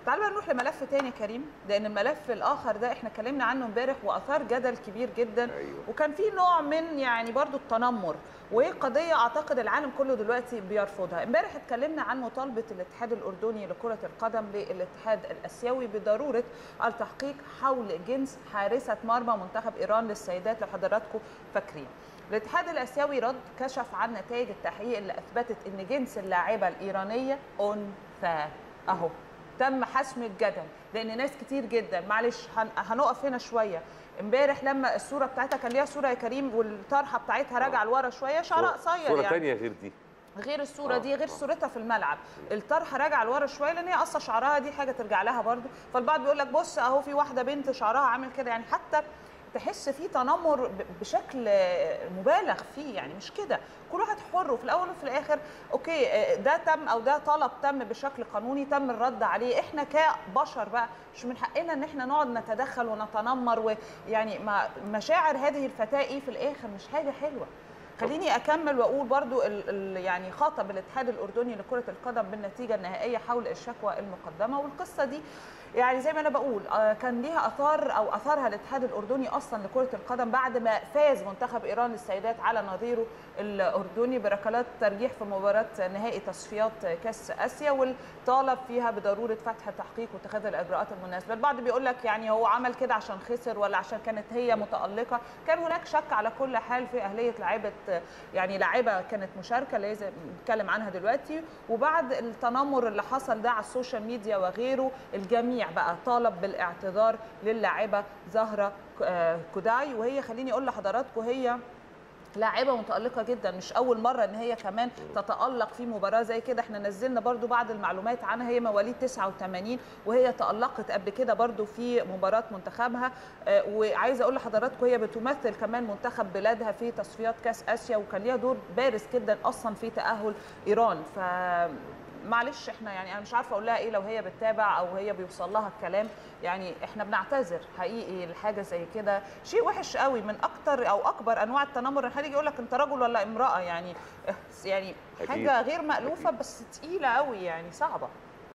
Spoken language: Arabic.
تعالوا بقى نروح لملف تاني يا كريم، لان الملف الاخر ده احنا اتكلمنا عنه امبارح واثار جدل كبير جدا. أيوة. وكان في نوع من يعني برضو التنمر، وهي قضيه اعتقد العالم كله دلوقتي بيرفضها. امبارح اتكلمنا عن مطالبه الاتحاد الاردني لكره القدم للاتحاد الاسيوي بضروره التحقيق حول جنس حارسه مرمى منتخب ايران للسيدات، لو حضراتكم فاكرين. الاتحاد الاسيوي رد كشف عن نتائج التحقيق اللي اثبتت ان جنس اللاعبه الايرانيه انثى. اهو تم حسم الجدل، لان ناس كتير جدا، معلش هنقف هنا شويه. امبارح لما الصوره بتاعتها كان ليها صوره يا كريم، والطرحه بتاعتها راجعه لورا شويه، شعرها قصير صوره يعني ثانيه غير دي، غير الصوره دي، غير صورتها في الملعب. الطرحه راجعه لورا شويه، لان هي قصه شعرها دي حاجه ترجع لها برده. فالبعض بيقول لك بص اهو في واحده بنت شعرها عامل كده، يعني حتى تحس فيه تنمر بشكل مبالغ فيه، يعني مش كده. كل واحد حر، وفي الاول وفي الاخر اوكي ده تم او ده طلب تم بشكل قانوني، تم الرد عليه. احنا كبشر بقى مش من حقنا ان احنا نقعد نتدخل ونتنمر، ويعني مشاعر هذه الفتاه ايه في الاخر مش حاجه حلوه. خليني اكمل واقول برضو يعني خاطب الاتحاد الاردني لكره القدم بالنتيجه النهائيه حول الشكوى المقدمه. والقصه دي يعني زي ما انا بقول كان ليها اثار او اثرها الاتحاد الاردني اصلا لكره القدم بعد ما فاز منتخب ايران للسيدات على نظيره الاردني بركلات ترجيح في مباراه نهائي تصفيات كاس اسيا، والطالب فيها بضروره فتح التحقيق واتخاذ الاجراءات المناسبه. البعض بيقول لك يعني هو عمل كده عشان خسر ولا عشان كانت هي متالقه. كان هناك شك على كل حال في اهليه لاعبه كانت مشاركه اللي زي بنتكلم عنها دلوقتي. وبعد التنمر اللي حصل ده على السوشيال ميديا وغيره، الجميع بقى طالب بالاعتذار للاعبه زهره كوداي. وهي خليني اقول لحضراتكم هي لاعبه متالقه جدا، مش اول مره ان هي كمان تتالق في مباراه زي كده. احنا نزلنا برضو بعض المعلومات عنها، هي مواليد 89 وهي تالقت قبل كده برضو في مباراه منتخبها. وعايزه اقول لحضراتكم هي بتمثل كمان منتخب بلادها في تصفيات كاس اسيا، وكان ليها دور بارز جدا اصلا في تاهل ايران. ف معلش احنا يعني انا مش عارفه اقول لها ايه لو هي بتتابع او هي بيوصل لها الكلام. يعني احنا بنعتذر حقيقي لحاجه زي كده، شيء وحش قوي، من اكتر او اكبر انواع التنمر. حد يجي يقول لك انت رجل ولا امراه، يعني حاجه غير مألوفه بس تقيله قوي، يعني صعبه.